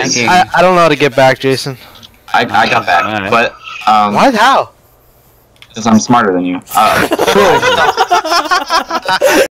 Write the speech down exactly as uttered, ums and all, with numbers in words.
I, I don't know how to get back, Jason. I, I got back, Alright. but um, What? How? because I'm smarter than you. Uh,